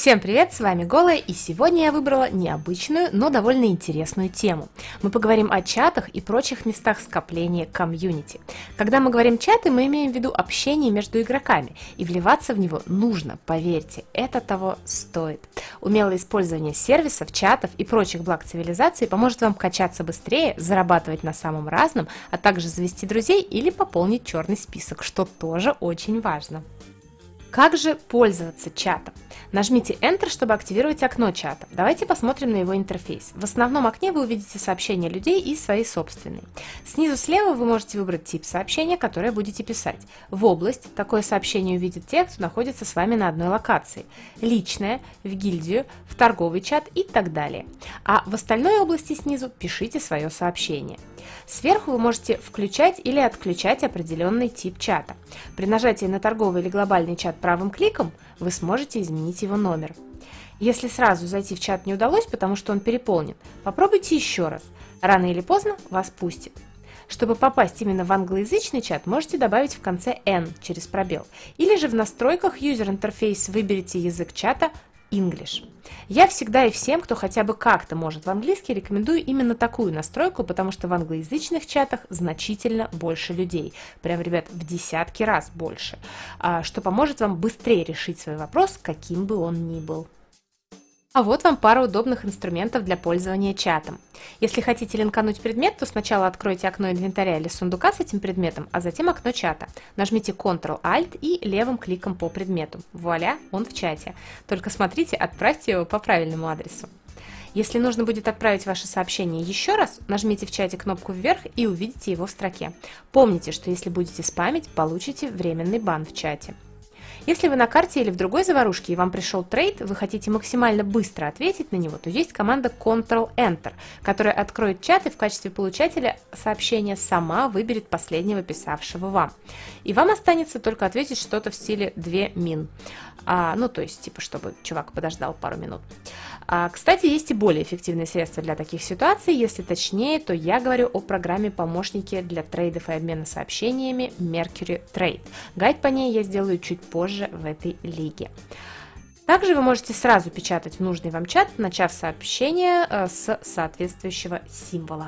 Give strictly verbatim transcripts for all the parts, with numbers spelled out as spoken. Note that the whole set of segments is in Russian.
Всем привет, с вами Голая, и сегодня я выбрала необычную, но довольно интересную тему. Мы поговорим о чатах и прочих местах скопления комьюнити. Когда мы говорим чаты, мы имеем в виду общение между игроками, и вливаться в него нужно, поверьте, это того стоит. Умелое использование сервисов, чатов и прочих благ цивилизации поможет вам качаться быстрее, зарабатывать на самом разном, а также завести друзей или пополнить черный список, что тоже очень важно. Как же пользоваться чатом? Нажмите Enter, чтобы активировать окно чата. Давайте посмотрим на его интерфейс. В основном окне вы увидите сообщения людей и свои собственные. Снизу слева вы можете выбрать тип сообщения, которое будете писать. В область такое сообщение увидит те, кто находится с вами на одной локации. Личное, в гильдию, в торговый чат и так далее. А в остальной области снизу пишите свое сообщение. Сверху вы можете включать или отключать определенный тип чата. При нажатии на торговый или глобальный чат правым кликом вы сможете изменить его номер. Если сразу зайти в чат не удалось, потому что он переполнен, попробуйте еще раз. Рано или поздно вас пустит. Чтобы попасть именно в англоязычный чат, можете добавить в конце N через пробел. Или же в настройках User Interface выберите язык чата English. Я всегда и всем, кто хотя бы как-то может в английский, рекомендую именно такую настройку, потому что в англоязычных чатах значительно больше людей. Прям, ребят, в десятки раз больше. Что поможет вам быстрее решить свой вопрос, каким бы он ни был. А вот вам пара удобных инструментов для пользования чатом. Если хотите линкануть предмет, то сначала откройте окно инвентаря или сундука с этим предметом, а затем окно чата. Нажмите контрол альт и левым кликом по предмету. Вуаля, он в чате. Только смотрите, отправьте его по правильному адресу. Если нужно будет отправить ваше сообщение еще раз, нажмите в чате кнопку вверх и увидите его в строке. Помните, что если будете спамить, получите временный бан в чате. Если вы на карте или в другой заварушке и вам пришел трейд, вы хотите максимально быстро ответить на него, то есть команда контрол enter, которая откроет чат и в качестве получателя сообщения сама выберет последнего писавшего вам. И вам останется только ответить что-то в стиле две мин. А, ну, то есть, типа, чтобы чувак подождал пару минут. А, кстати, есть и более эффективные средства для таких ситуаций. Если точнее, то я говорю о программе-помощнике для трейдов и обмена сообщениями Mercury Trade. Гайд по ней я сделаю чуть позже в этой лиге. Также вы можете сразу печатать в нужный вам чат, начав сообщение с соответствующего символа.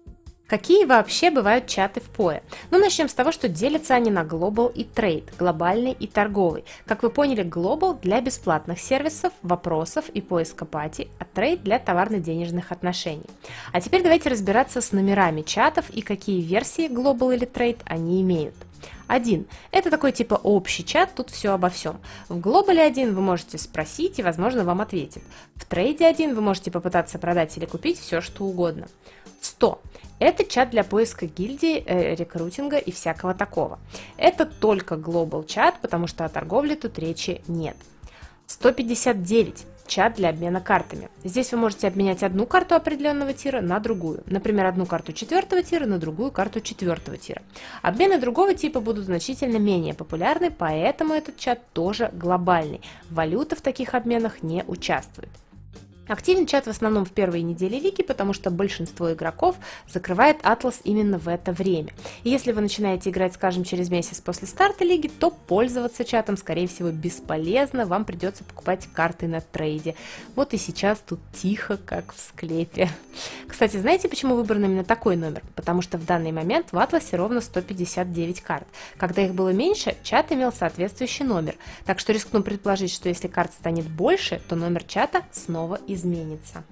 Какие вообще бывают чаты в пое? Ну, начнем с того, что делятся они на Global и Trade, глобальный и торговый. Как вы поняли, Global для бесплатных сервисов, вопросов и поиска пати, а Trade для товарно-денежных отношений. А теперь давайте разбираться с номерами чатов и какие версии Global или Trade они имеют. один. Это такой типа общий чат, тут все обо всем. В Global один вы можете спросить и, возможно, вам ответят. В Trade один вы можете попытаться продать или купить все, что угодно. сто. Это чат для поиска гильдии, э, рекрутинга и всякого такого. Это только Global чат, потому что о торговле тут речи нет. сто пятьдесят девять. Чат для обмена картами. Здесь вы можете обменять одну карту определенного тира на другую. Например, одну карту четвертого тира на другую карту четвертого тира. Обмены другого типа будут значительно менее популярны, поэтому этот чат тоже глобальный. Валюта в таких обменах не участвует. Активен чат в основном в первые недели лиги, потому что большинство игроков закрывает Атлас именно в это время. И если вы начинаете играть, скажем, через месяц после старта лиги, то пользоваться чатом, скорее всего, бесполезно, вам придется покупать карты на трейде. Вот и сейчас тут тихо, как в склепе. Кстати, знаете, почему выбран именно такой номер? Потому что в данный момент в Атласе ровно сто пятьдесят девять карт. Когда их было меньше, чат имел соответствующий номер. Так что рискну предположить, что если карт станет больше, то номер чата снова изменится.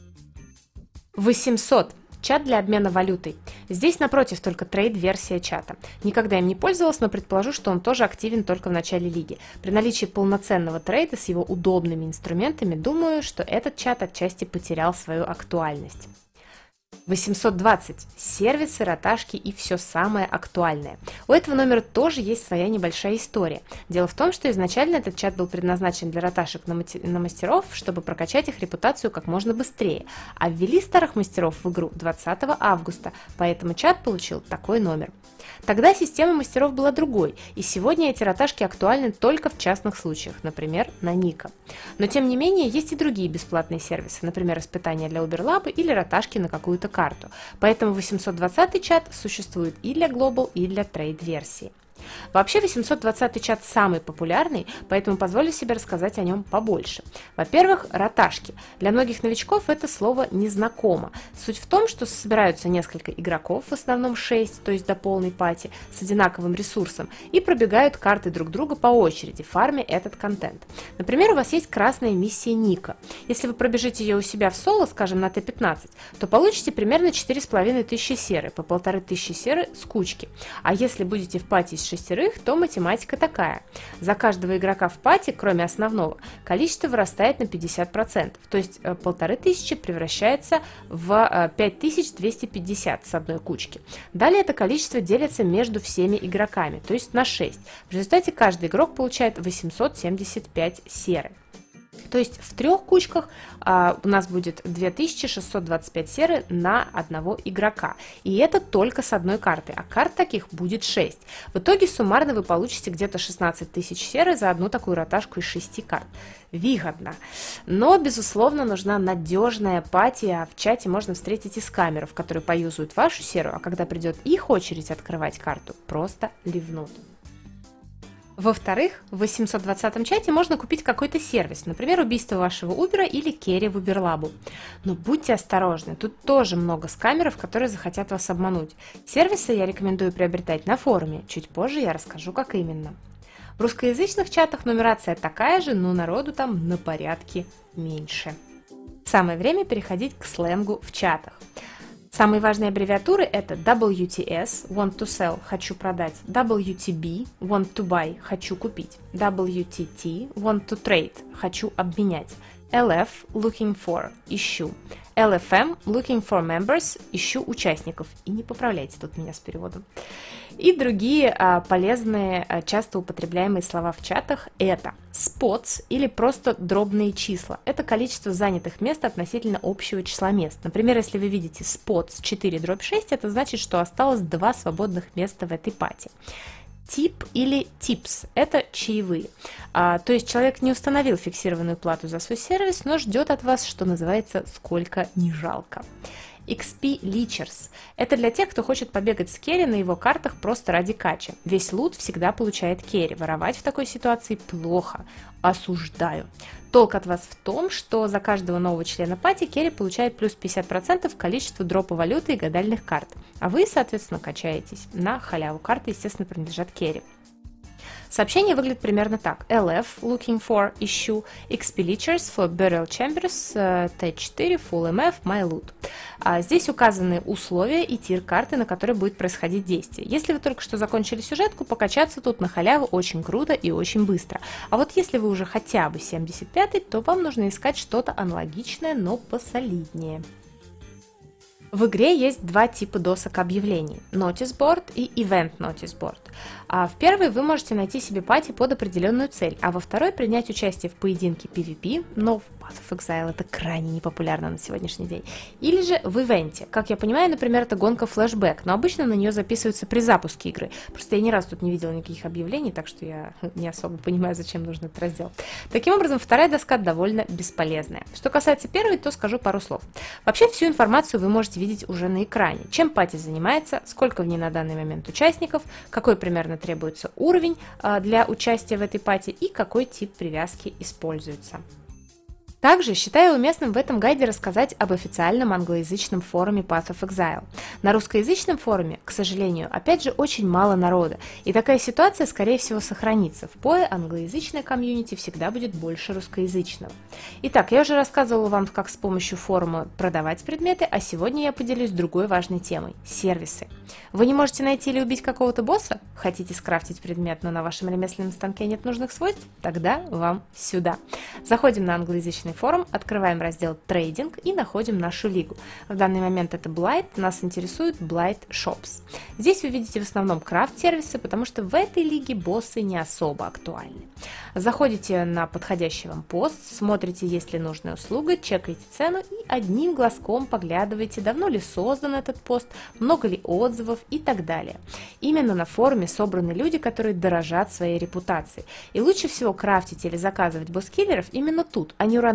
восемьсот. Чат для обмена валютой. Здесь напротив только трейд-версия чата. Никогда им не пользовалась, но предположу, что он тоже активен только в начале лиги. При наличии полноценного трейда с его удобными инструментами, думаю, что этот чат отчасти потерял свою актуальность. восемьсот двадцать. Сервисы, роташки и все самое актуальное. У этого номера тоже есть своя небольшая история. Дело в том, что изначально этот чат был предназначен для роташек на, на мастеров, чтобы прокачать их репутацию как можно быстрее. А ввели старых мастеров в игру двадцатого августа, поэтому чат получил такой номер. Тогда система мастеров была другой, и сегодня эти роташки актуальны только в частных случаях, например, на Ника. Но тем не менее, есть и другие бесплатные сервисы, например, испытания для Uberlab или роташки на какую-то карту. Поэтому восемьсот двадцатый чат существует и для Global, и для Trade версии. Вообще восемьсот двадцатый чат самый популярный, поэтому позволю себе рассказать о нем побольше. Во-первых, роташки. Для многих новичков это слово незнакомо. Суть в том, что собираются несколько игроков, в основном шесть, то есть до полной пати, с одинаковым ресурсом, и пробегают карты друг друга по очереди, фармя этот контент. Например, у вас есть красная миссия Ника. Если вы пробежите ее у себя в соло, скажем, на тэ пятнадцать, то получите примерно четыре с половиной тысячи серы, по полторы тысячи серы с кучки. А если будете в пати из шестерых, то математика такая. За каждого игрока в пати, кроме основного, количество вырастает на пятьдесят процентов, то есть полторы тысячи превращается в пять тысяч двести пятьдесят с одной кучки. Далее это количество делится между всеми игроками, то есть на шесть. В результате каждый игрок получает восемьсот семьдесят пять серы. То есть в трех кучках а, у нас будет две тысячи шестьсот двадцать пять серы на одного игрока. И это только с одной карты, а карт таких будет шесть. В итоге суммарно вы получите где-то шестнадцать тысяч серы за одну такую роташку из шести карт. Выгодно. Но, безусловно, нужна надежная пати, а в чате можно встретить и скамеров, которые поюзают вашу серу, а когда придет их очередь открывать карту, просто ливнут. Во-вторых, в восемьсот двадцатом чате можно купить какой-то сервис, например, убийство вашего Убера или керри в Уберлабу. Но будьте осторожны, тут тоже много скамеров, которые захотят вас обмануть. Сервисы я рекомендую приобретать на форуме, чуть позже я расскажу, как именно. В русскоязычных чатах нумерация такая же, но народу там на порядке меньше. Самое время переходить к сленгу в чатах. Самые важные аббревиатуры это дабл ю ти эс – want to sell – хочу продать, дабл ю ти би – want to buy – хочу купить, дабл ю ти ти – want to trade – хочу обменять, эл эф – looking for – ищу, эл эф эм – looking for members – ищу участников. И не поправляйте тут меня с переводом. И другие а, полезные, а, часто употребляемые слова в чатах это spots или просто дробные числа. Это количество занятых мест относительно общего числа мест. Например, если вы видите spots четыре дробь шесть, это значит, что осталось два свободных места в этой пати. Тип или tips – это чаевые. А, то есть человек не установил фиксированную плату за свой сервис, но ждет от вас, что называется, сколько не жалко. икс пи Leechers – это для тех, кто хочет побегать с керри на его картах просто ради кача. Весь лут всегда получает керри. Воровать в такой ситуации плохо. Осуждаю. Толк от вас в том, что за каждого нового члена пати керри получает плюс пятьдесят процентов количества дропа валюты и гадальных карт. А вы, соответственно, качаетесь на халяву. Карты, естественно, принадлежат керри. Сообщение выглядит примерно так. эл эф – looking for – ищу, икс пи Leechers for burial chambers, тэ четыре, full эм эф, my loot. А здесь указаны условия и тир карты, на которой будет происходить действие. Если вы только что закончили сюжетку, покачаться тут на халяву очень круто и очень быстро. А вот если вы уже хотя бы семьдесят пятый, то вам нужно искать что-то аналогичное, но посолиднее. В игре есть два типа досок объявлений – Notice Board и Event Notice Board. А в первой вы можете найти себе пати под определенную цель, а во второй принять участие в поединке пи ви пи, но в Path of Exile это крайне непопулярно на сегодняшний день, или же в ивенте. Как я понимаю, например, это гонка флешбэк, но обычно на нее записываются при запуске игры. Просто я ни разу тут не видела никаких объявлений, так что я не особо понимаю, зачем нужен этот раздел. Таким образом, вторая доска довольно бесполезная. Что касается первой, то скажу пару слов. Вообще, всю информацию вы можете видеть уже на экране. Чем пати занимается, сколько в ней на данный момент участников, какой примерно требуется уровень а, для участия в этой пати и какой тип привязки используется. Также считаю уместным в этом гайде рассказать об официальном англоязычном форуме Path of Exile. На русскоязычном форуме, к сожалению, опять же очень мало народа, и такая ситуация, скорее всего, сохранится. В пи о и англоязычной комьюнити всегда будет больше русскоязычного. Итак, я уже рассказывала вам, как с помощью форума продавать предметы, а сегодня я поделюсь другой важной темой – сервисы. Вы не можете найти или убить какого-то босса? Хотите скрафтить предмет, но на вашем ремесленном станке нет нужных свойств? Тогда вам сюда. Заходим на англоязычный форум, открываем раздел «Трейдинг» и находим нашу лигу. В данный момент это Blight, нас интересует Blight Shops. Здесь вы видите в основном крафт-сервисы, потому что в этой лиге боссы не особо актуальны. Заходите на подходящий вам пост, смотрите, есть ли нужная услуга, чекаете цену и одним глазком поглядываете, давно ли создан этот пост, много ли отзывов и так далее. Именно на форуме собраны люди, которые дорожат своей репутацией. И лучше всего крафтить или заказывать босс-киллеров именно тут, а не у рандомных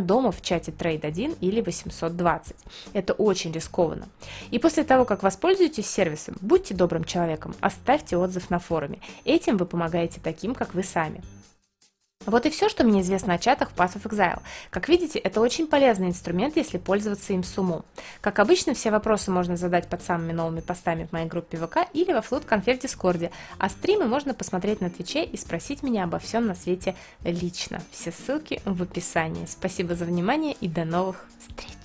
дома в чате трейд один или восемьсот двадцать. Это очень рискованно. И после того, как воспользуетесь сервисом, будьте добрым человеком, оставьте отзыв на форуме. Этим вы помогаете таким, как вы сами. Вот и все, что мне известно о чатах в Path of Exile. Как видите, это очень полезный инструмент, если пользоваться им с умом. Как обычно, все вопросы можно задать под самыми новыми постами в моей группе ВК или во флут-конфе в Дискорде, а стримы можно посмотреть на Твиче и спросить меня обо всем на свете лично. Все ссылки в описании. Спасибо за внимание и до новых встреч!